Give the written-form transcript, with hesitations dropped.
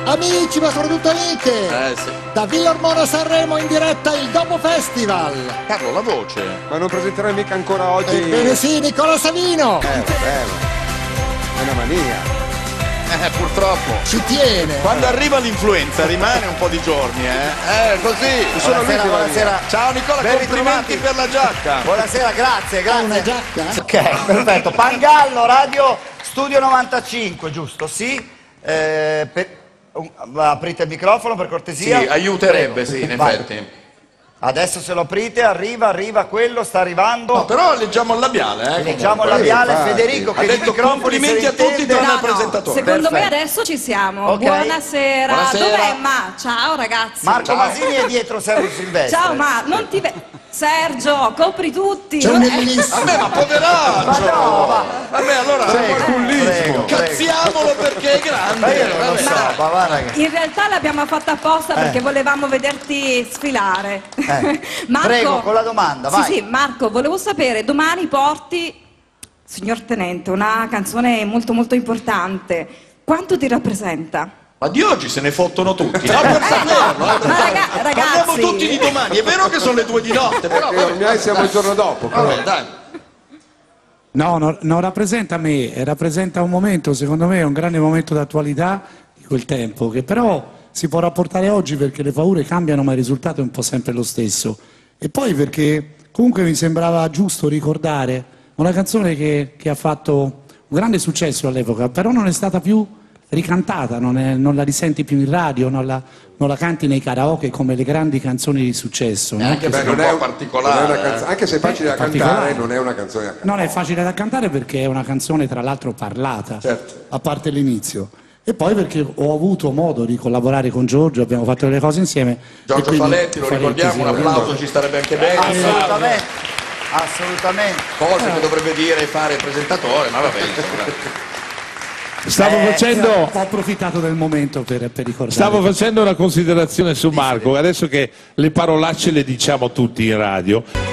Amici, ma soprattutto amiche, Sì. da Villa Ormona Sanremo in diretta il Dopo Festival. Carlo, la voce. Ma non presenterai mica ancora oggi? Ebbene sì, Nicola Savino. Vabbè, è una mania. Purtroppo. Ci tiene. Quando arriva l'influenza rimane un po' di giorni, così. Sono lui che va via. Buonasera. Ciao Nicola, Ben complimenti ritrovati. per la giacca. Buonasera, grazie, Ha una grazie. giacca? Ok, perfetto. Pangallo, Radio Studio 95, giusto? Sì. Aprite il microfono per cortesia. Sì, aiuterebbe, Prego. sì, in Vai. effetti. Adesso se lo aprite, arriva, quello sta arrivando. No, però leggiamo il labiale, Leggiamo il comunque. labiale, infatti. Federico, Ha che i detto microfoni complimenti se a li tutti intende. tranne al presentatore. Secondo me Perfetto. adesso ci siamo. Ok. Buonasera. Buonasera. Dov'è Ma? Ciao ragazzi. Marco Ciao. Masini è dietro Sergio Silvestre. Ciao Ma, non ti Sergio, copri tutti. C'è un Non è- bellissimo. Vabbè, ma poveraccio! Ma no, ma- Vabbè, allora Prego. cazziamolo perché è grande! Ma io non lo vabbè. so, ma va ragazzi. In realtà l'abbiamo fatta apposta perché volevamo vederti sfilare. Marco, Prego, con la domanda, vai. Sì, Marco, volevo sapere, domani porti, signor Tenente, una canzone molto molto importante. Quanto ti rappresenta? Ma di oggi se ne fottono tutti, no? Per saperlo, Ma Parliamo ragazzi, tutti di domani, è vero che sono le 2 di notte, però E ormai siamo il giorno dopo. però. vabbè, dai. No, non rappresenta me, rappresenta un momento, secondo me, un grande momento d'attualità di quel tempo, che però si può rapportare oggi perché le paure cambiano ma il risultato è un po' sempre lo stesso. E poi perché comunque mi sembrava giusto ricordare una canzone che ha fatto un grande successo all'epoca, però non è stata più ricantata, non la risenti più in radio, non la canti nei karaoke come le grandi canzoni di successo. no? Anche perché è un Non è po' un- particolare. non è una canzone- anche se è facile da particolare. cantare, non è una canzone da cantare. Non è facile da cantare perché è una canzone tra l'altro parlata, Certo. a parte l'inizio. E poi perché ho avuto modo di collaborare con Giorgio, abbiamo fatto delle cose insieme. Giorgio e quindi- Faletti, lo ricordiamo, sì, un applauso ci starebbe anche bene. Assolutamente, assolutamente. Cose che dovrebbe dire e fare il presentatore, ma vabbè. Stavo facendo, Ho approfittato del momento per ricordare. stavo facendo una considerazione su Marco, adesso che le parolacce le diciamo tutti in radio.